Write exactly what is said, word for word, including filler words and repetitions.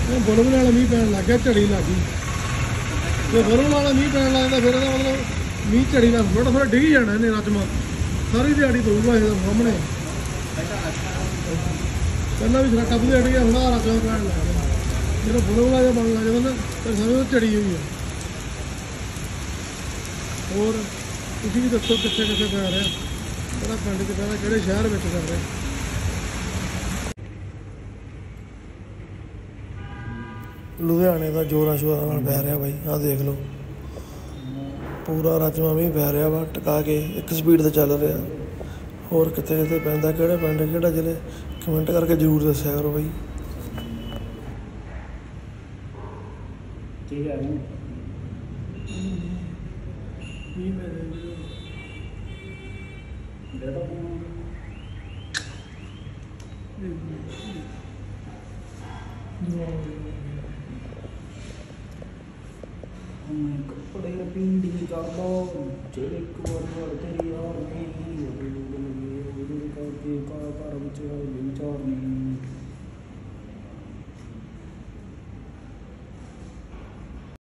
ਬੁਲਬੁਲ ਵਾਲਾ ਮੀਂਹ ਪੈਣ ਲੱਗ ਗਿਆ, ਝੜੀ ਲੱਗ ਗਈ। ਜੇ ਬੁਲਬੁਲ ਵਾਲਾ ਮੀਂਹ ਪੈਣ ਲੱਗਦਾ ਫਿਰ ਇਹਦਾ ਮਤਲਬ ਮੀਂਹ ਝੜੀ ਨਾਲ ਥੋੜਾ ਥੋੜਾ ਡਿੱਗ ਜਾਣਾ ਇਹਨੇ ਰਾਜਮਾ, ਸਾਰੀ ਦਿਹਾੜੀ ਦਊਗਾ ਇਹਦਾ ਸਾਹਮਣੇ। ਪਹਿਲਾਂ ਵੀ ਸਾਡਾ ਟੱਪ ਦੇ ਅੜ ਗਿਆ, ਹੁਣ ਆ ਰਾਜਮਾ ਪੈਣ ਲੱਗ ਗਿਆ। ਜਦੋਂ ਬੁਲਬੁਲ ਜਿਹਾ ਬਣ ਲੱਗ ਜਾਂਦਾ ਨਾ ਫਿਰ ਸਮਝ ਲਓ ਝੜੀ ਹੋਈ ਹੈ। ਹੋਰ ਤੁਸੀਂ ਵੀ ਦੱਸੋ ਕਿੱਥੇ ਕਿੱਥੇ ਪੈ ਰਿਹਾ, ਕਿਹੜਾ ਪਿੰਡ 'ਚ ਪੈ ਰਿਹਾ, ਕਿਹੜੇ ਸ਼ਹਿਰ ਵਿੱਚ ਪੈ ਰਿਹਾ। ਲੁਧਿਆਣੇ ਦਾ ਜ਼ੋਰਾਂ ਸ਼ੋਰਾਂ ਨਾਲ ਪੈ ਰਿਹਾ ਬਾਈ, ਆਹ ਦੇਖ ਲਓ ਪੂਰਾ ਰਾਜਮਾ ਮੀਂਹ ਪੈ ਰਿਹਾ ਵਾ ਟਿਕਾ ਕੇ, ਇੱਕ ਸਪੀਡ 'ਤੇ ਚੱਲ ਰਿਹਾ। ਹੋਰ ਕਿੱਥੇ ਕਿੱਥੇ ਪੈਂਦਾ, ਕਿਹੜੇ ਪਿੰਡ ਕਿਹੜਾ ਜ਼ਿਲ੍ਹੇ, ਕਮੈਂਟ ਕਰਕੇ ਜ਼ਰੂਰ ਦੱਸਿਆ ਕਰੋ ਬਾਈ। ਠੀਕ ਹੈ ਮੀਂਹ ਪੈ ਰਿਹਾ ਕੱਪੜੇ ਪੀਂਦੀ ਕਰਦਾ ਜੇ ਇੱਕ ਵਾਰ ਵਾਰ ਤੇਰੀ ਯਾਰ ਨਹੀਂ ਉਹਦੇ ਕਰਕੇ ਘਰ ਵਿੱਚ ਵਿਚਾਰ ਨਹੀਂ।